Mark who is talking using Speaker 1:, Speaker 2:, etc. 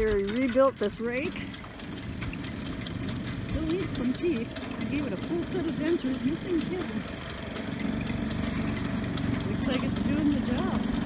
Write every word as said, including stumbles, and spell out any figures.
Speaker 1: Gary rebuilt this rake. Still needs some teeth. I gave it a full set of dentures, missing kitten. Looks like it's doing the job.